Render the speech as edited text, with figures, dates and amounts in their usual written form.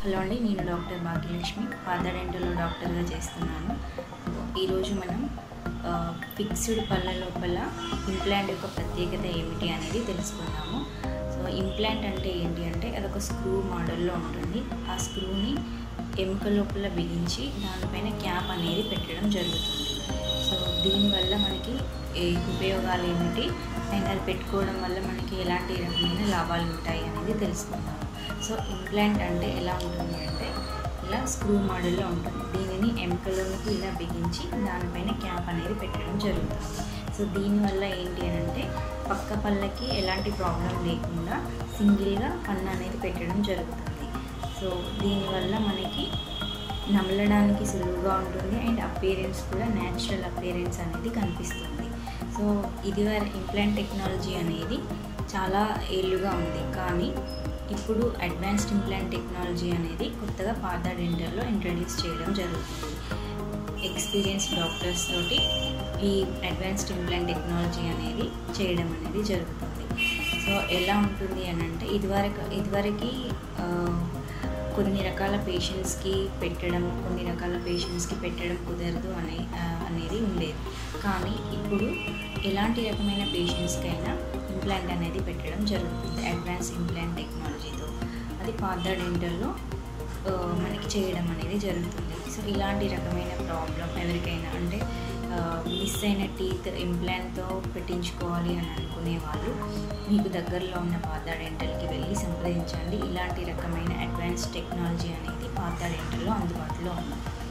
Hello అండి, నేను doctor Bhagyalakshmi, Partha డెంటల్లో డాక్టర్గా చేస్తున్నాను. ఈరోజు మనం ఫిక్స్డ్ పళ్ళ లోపల ఇంప్లాంట్ యొక్క ప్రత్యేకత ఏమిటి అనేది తెలుసుకుందాము. సో ఇంప్లాంట్ అంటే ఏంటి అంటే అదొక స్క్రూ మోడల్లో ఉంటుంది. ఆ స్క్రూని ఎముక లోపల బిగించి దానిపైన క్యాప్ అనేది పెట్టడం జరుగుతుంది. సో దీనివల్ల మనకి ఉపయోగాలు ఏమిటి అండ్ అది పెట్టుకోవడం వల్ల మనకి ఎలాంటి రకమైన లాభాలు ఉంటాయి అనేది తెలుసుకుందాము. సో ఇంప్లాంట్ అంటే ఎలా ఉంటుంది అంటే ఇలా స్క్రూ మోడల్లో ఉంటుంది. దీనిని ఎముకలోకి ఇలా బిగించి దానిపైన క్యాప్ అనేది పెట్టడం జరుగుతుంది. సో దీనివల్ల ఏంటి అని అంటే పక్క పళ్ళకి ఎలాంటి ప్రాబ్లం లేకుండా సింగిల్గా పన్ను అనేది పెట్టడం జరుగుతుంది. సో దీనివల్ల మనకి నమలడానికి సులువుగా ఉంటుంది అండ్ అపియరెన్స్ కూడా న్యాచురల్ అపియరెన్స్ అనేది కనిపిస్తుంది. సో ఇంప్లాంట్ టెక్నాలజీ అనేది చాలా ఏళ్ళుగా ఉంది, కానీ ఇప్పుడు అడ్వాన్స్డ్ ఇంప్లాంట్ టెక్నాలజీ అనేది కొత్తగా పార్థ డెంటల్లో ఇంట్రడ్యూస్ చేయడం జరుగుతుంది. ఎక్స్పీరియన్స్ డాక్టర్స్ తోటి ఈ అడ్వాన్స్డ్ ఇంప్లాంట్ టెక్నాలజీ అనేది చేయడం అనేది జరుగుతుంది. సో ఎలా ఉంటుంది అని అంటే ఇదివరకు కొన్ని రకాల పేషెంట్స్కి పెట్టడం, కొన్ని రకాల పేషెంట్స్కి పెట్టడం కుదరదు అనేది ఉండేది. కానీ ఇప్పుడు ఎలాంటి రకమైన పేషెంట్స్కైనా ఇంప్లాంట్ అనేది పెట్టడం జరుగుతుంది అడ్వాన్స్ ఇంప్లాంట్ టెక్నాలజీతో. అది పార్థ డెంటల్లో మనకి చేయడం అనేది జరుగుతుంది. సో ఇలాంటి రకమైన ప్రాబ్లం ఎవరికైనా అంటే మిస్ అయిన టీత్ ఇంప్లాంట్తో పెట్టించుకోవాలి అని అనుకునే వాళ్ళు మీకు దగ్గరలో ఉన్న పార్థ డెంటల్కి వెళ్ళి సంప్రదించండి. ఇలాంటి రకమైన అడ్వాన్స్ టెక్నాలజీ అనేది పార్థ డెంటల్లో అందుబాటులో ఉంది.